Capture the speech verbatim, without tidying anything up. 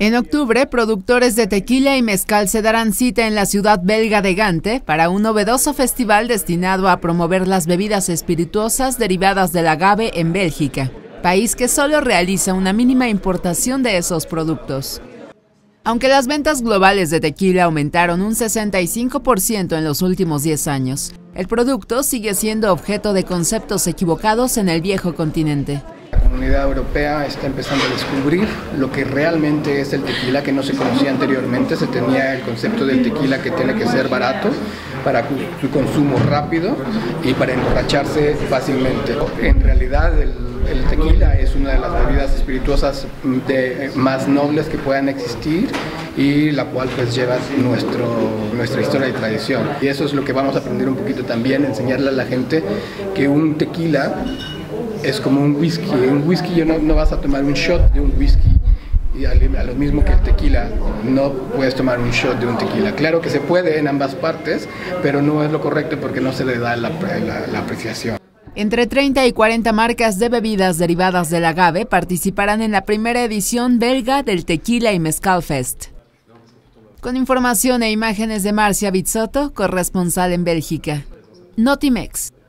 En octubre, productores de tequila y mezcal se darán cita en la ciudad belga de Gante para un novedoso festival destinado a promover las bebidas espirituosas derivadas del agave en Bélgica, país que solo realiza una mínima importación de esos productos. Aunque las ventas globales de tequila aumentaron un sesenta y cinco por ciento en los últimos diez años, el producto sigue siendo objeto de conceptos equivocados en el viejo continente. La comunidad europea está empezando a descubrir lo que realmente es el tequila, que no se conocía anteriormente. Se tenía el concepto del tequila que tiene que ser barato para su consumo rápido y para emborracharse fácilmente. En realidad el, el tequila es una de las bebidas espirituosas de, más nobles que puedan existir y la cual pues lleva nuestro, nuestra historia y tradición. Y eso es lo que vamos a aprender un poquito también, enseñarle a la gente que un tequila es como un whisky. Un whisky no, no vas a tomar un shot de un whisky y a lo mismo que el tequila, no puedes tomar un shot de un tequila. Claro que se puede en ambas partes, pero no es lo correcto porque no se le da la, la, la apreciación. Entre treinta y cuarenta marcas de bebidas derivadas del agave participarán en la primera edición belga del Tequila y Mezcal Fest. Con información e imágenes de Marcia Bizzotto, corresponsal en Bélgica. Notimex.